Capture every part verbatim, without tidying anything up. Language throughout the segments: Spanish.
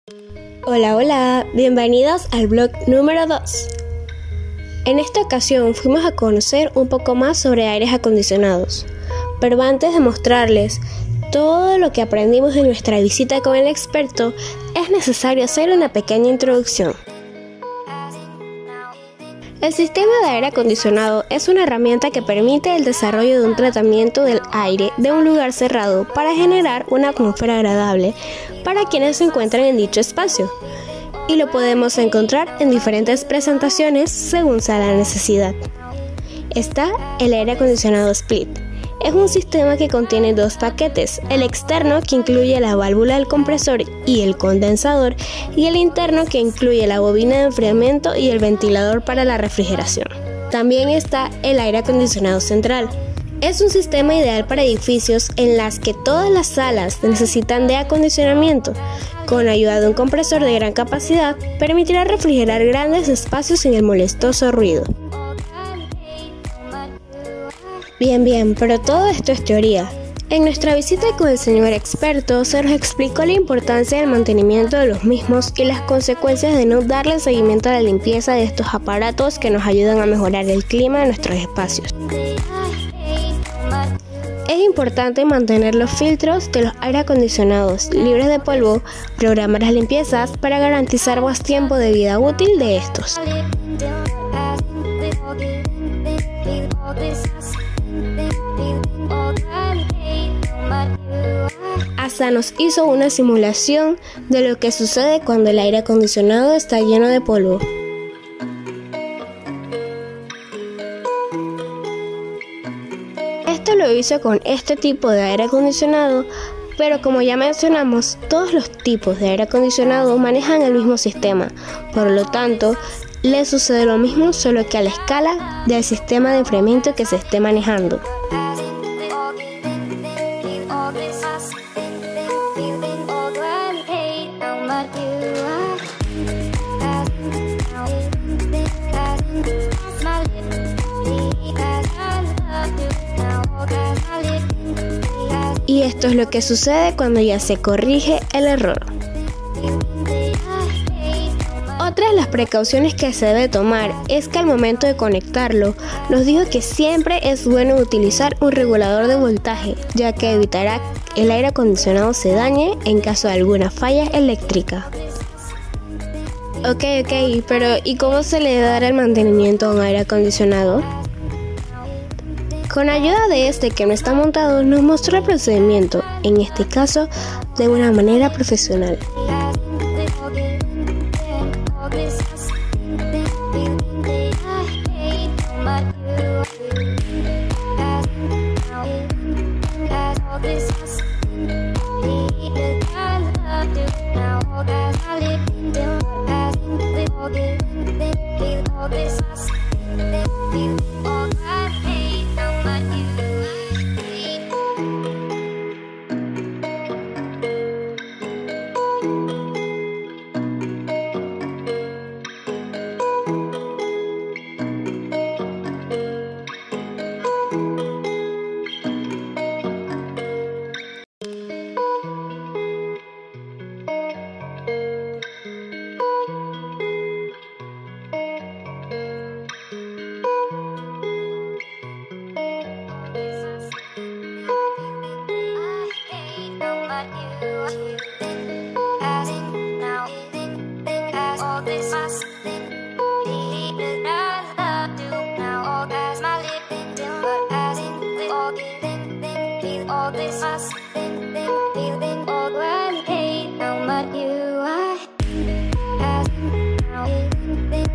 Hola, hola, bienvenidos al blog número dos. En esta ocasión fuimos a conocer un poco más sobre aires acondicionados, pero antes de mostrarles todo lo que aprendimos en nuestra visita con el experto, es necesario hacer una pequeña introducción. El sistema de aire acondicionado es una herramienta que permite el desarrollo de un tratamiento del aire de un lugar cerrado para generar una atmósfera agradable para quienes se encuentran en dicho espacio, y lo podemos encontrar en diferentes presentaciones según sea la necesidad. Está el aire acondicionado split. Es un sistema que contiene dos paquetes, el externo que incluye la válvula del compresor y el condensador, y el interno que incluye la bobina de enfriamiento y el ventilador para la refrigeración. También está el aire acondicionado central. Es un sistema ideal para edificios en las que todas las salas necesitan de acondicionamiento. Con ayuda de un compresor de gran capacidad, permitirá refrigerar grandes espacios sin el molestoso ruido. Bien, bien, pero todo esto es teoría. En nuestra visita con el señor experto se nos explicó la importancia del mantenimiento de los mismos y las consecuencias de no darle seguimiento a la limpieza de estos aparatos que nos ayudan a mejorar el clima de nuestros espacios. Es importante mantener los filtros de los aire acondicionados libres de polvo, programar las limpiezas para garantizar más tiempo de vida útil de estos. Hasta nos hizo una simulación de lo que sucede cuando el aire acondicionado está lleno de polvo. Esto lo hizo con este tipo de aire acondicionado, pero como ya mencionamos, todos los tipos de aire acondicionado manejan el mismo sistema, por lo tanto, le sucede lo mismo solo que a la escala del sistema de enfriamiento que se esté manejando. Y esto es lo que sucede cuando ya se corrige el error. Otra de las precauciones que se debe tomar es que al momento de conectarlo, nos dijo que siempre es bueno utilizar un regulador de voltaje, ya que evitará que el aire acondicionado se dañe en caso de alguna falla eléctrica. Ok, ok, pero ¿y cómo se le dará el mantenimiento a un aire acondicionado? Con ayuda de este que no está montado, nos mostró el procedimiento, en este caso de una manera profesional.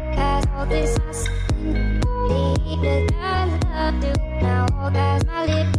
Now, that's my lip.